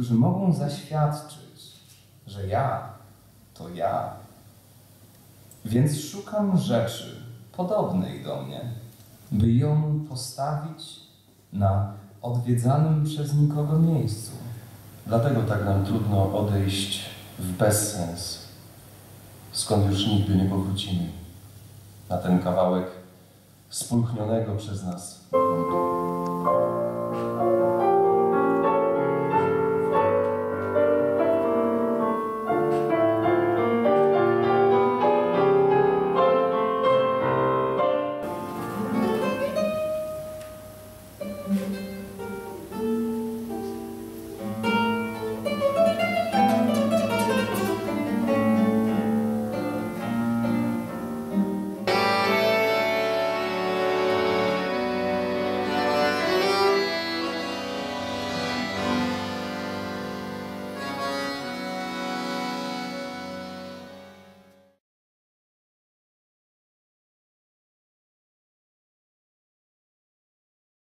którzy mogą zaświadczyć, że ja to ja. Więc szukam rzeczy podobnej do mnie, by ją postawić na odwiedzanym przez nikogo miejscu. Dlatego tak nam trudno odejść w bezsens, skąd już nigdy nie powrócimy, na ten kawałek spulchnionego przez nas gruntu.